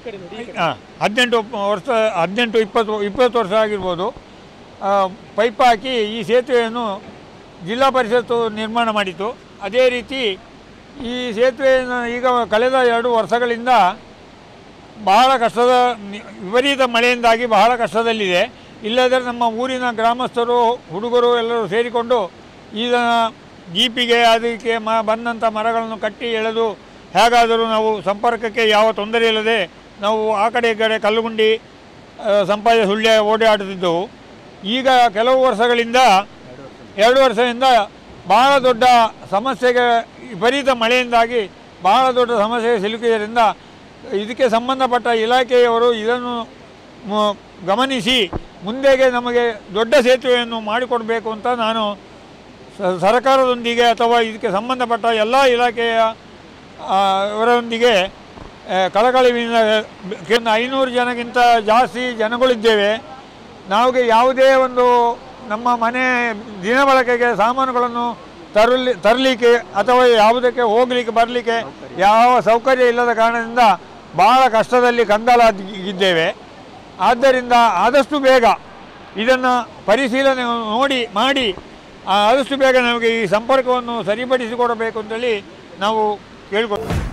18 ವರ್ಷ 18-20 ವರ್ಷ ಆಗಿರ್ಬೋದು. ಪೈಪ್ ಹಾಕಿ ಈ ಸೇತುವೆಯನ್ನು ಜಿಲ್ಲಾ ಪರಿಷತ್ತು ನಿರ್ಮಾಣ ಮಾಡಿತು. ಅದೇ ರೀತಿ ಈ ಸೇತುವೆಯನ್ನು ಈಗ ಕಳೆದ 2 ವರ್ಷಗಳಿಂದ ಬಹಳ ಕಷ್ಟದ ವಿಪರೀತ ಮಳೆಯಿಂದಾಗಿ ಬಹಳ ಕಷ್ಟದಲ್ಲಿದೆ. ಇಲ್ಲದ್ರೆ ನಮ್ಮ ಊರಿನ ಗ್ರಾಮಸ್ಥರು ಹುಡುಗರು ಎಲ್ಲರೂ ಸೇರಿಕೊಂಡು ಈಗ ಜೀಪಿಗೆ ಅದಕ್ಕೆ ಬಂದಂಥ ಮರಗಳನ್ನು ಕಟ್ಟಿ ಎಳೆದು ಹೇಗಾದರೂ ನಾವು ಸಂಪರ್ಕಕ್ಕೆ ಯಾವ ತೊಂದರೆ ಇಲ್ಲದೆ ನಾವು ಆ ಕಡೆ ಈ ಕಡೆ ಕಲ್ಲುಗುಂಡಿ ಸಂಪಾಜೆ ಸುಳ್ಯ ಓಡಾಡುತ್ತಿದ್ದೆವು. ಈಗ ಕೆಲವು ವರ್ಷಗಳಿಂದ 2 ವರ್ಷದಿಂದ ಬಹಳ ದೊಡ್ಡ ಸಮಸ್ಯೆಗೆ ವಿಪರೀತ ಮಳೆಯಿಂದಾಗಿ ಬಹಳ ದೊಡ್ಡ ಸಮಸ್ಯೆಗೆ ಸಿಲುಕಿದ್ದರಿಂದ ಇದಕ್ಕೆ ಸಂಬಂಧಪಟ್ಟ ಇಲಾಖೆಯವರು ಇದನ್ನು ಗಮನಿಸಿ ಮುಂದೆಗೆ ನಮಗೆ ದೊಡ್ಡ ಸೇತುವೆಯನ್ನು ಮಾಡಿಕೊಡಬೇಕು ಅಂತ ನಾನು ಸರ್ಕಾರದೊಂದಿಗೆ ಅಥವಾ ಇದಕ್ಕೆ ಸಂಬಂಧಪಟ್ಟ ಎಲ್ಲ ಇಲಾಖೆಯ ಅವರೊಂದಿಗೆ ಕಳಕಳಿಯಿಂದ 500 ಜನಕ್ಕಿಂತ ಜಾಸ್ತಿ ಜನಗಳಿದ್ದೇವೆ. ನಮಗೆ ಯಾವುದೇ ಒಂದು ನಮ್ಮ ಮನೆ ದಿನಬಳಕೆಗೆ ಸಾಮಾನುಗಳನ್ನು ತರಲಿಕ್ಕೆ ಅಥವಾ ಯಾವುದಕ್ಕೆ ಹೋಗಲಿಕ್ಕೆ ಬರಲಿಕ್ಕೆ ಯಾವ ಸೌಕರ್ಯ ಇಲ್ಲದ ಕಾರಣದಿಂದ ಬಹಳ ಕಷ್ಟದಲ್ಲಿ ಕಂಗಾಲಾಗಿದ್ದೇವೆ. ಆದ್ದರಿಂದ ಆದಷ್ಟು ಬೇಗ ಇದನ್ನು ಪರಿಶೀಲನೆ ಮಾಡಿ ಆದಷ್ಟು ಬೇಗ ನಮಗೆ ಈ ಸಂಪರ್ಕವನ್ನು ಸರಿಪಡಿಸಿಕೊಡಬೇಕು ಅಂತೇಳಿ ನಾವು ಕೇಳ್ಕೊಳ್ತೀವಿ.